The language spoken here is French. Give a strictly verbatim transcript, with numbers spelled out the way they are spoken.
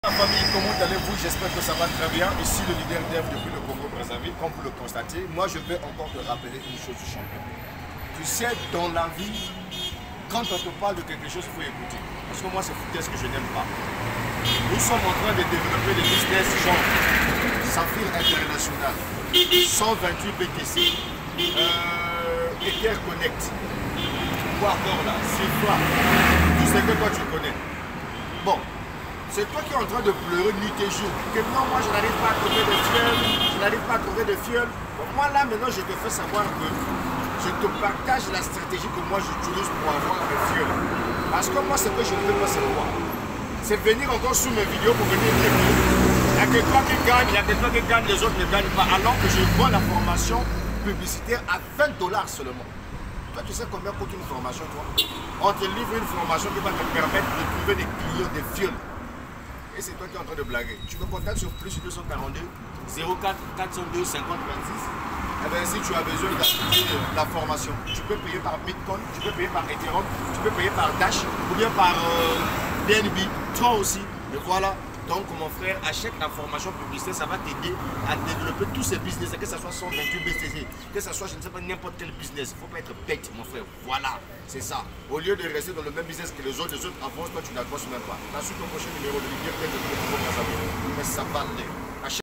La famille, comment allez-vous? J'espère que ça va très bien. Ici le leader Dev depuis le Congo-Brazzaville, comme vous le constatez. Moi je vais encore te rappeler une chose du champion. Tu sais, dans la vie, quand on te parle de quelque chose, il faut écouter. Parce que moi c'est ce que je n'aime pas. Nous sommes en train de développer des business genre Saphir International, cent vingt-huit B T C, euh, Ether Connect, quoi encore là, Sifra, tout ce que toi tu connais. Bon. C'est toi qui es en train de pleurer nuit et jour. Que non, moi je n'arrive pas à trouver de fioles, je n'arrive pas à trouver de fioles. Bon, moi là maintenant je te fais savoir que je te partage la stratégie que moi j'utilise pour avoir des fioles. Parce que moi ce que je ne veux pas c'est quoi? C'est venir encore sous mes vidéos pour venir dire que il n'y a que toi qui gagne, il n'y a que toi qui gagne, les autres ne gagnent pas. Alors que je vends la formation publicitaire à vingt dollars seulement. Toi tu sais combien coûte une formation toi? On te livre une formation qui va te permettre de trouver des clients, des fioles. Et c'est toi qui es en train de blaguer. Tu me contactes sur plus deux cent quarante-deux zéro quatre quatre cent deux cinquante vingt-six. Et bien si tu as besoin d'acheter la formation, tu peux payer par Bitcoin, tu peux payer par Ethereum, tu peux payer par Dash ou bien par euh, B N B, toi aussi. Et voilà. Donc mon frère, achète la formation publicitaire, ça va t'aider à développer tous ces business, que ce soit cent vingt-huit B T C, que ce soit je ne sais pas n'importe quel business. Il ne faut pas être bête mon frère, voilà, c'est ça. Au lieu de rester dans le même business que les autres, les autres avancent, toi tu n'avances même pas. Là, sur ton prochain numéro de leader, peut-être que tu vas mais ça va aller.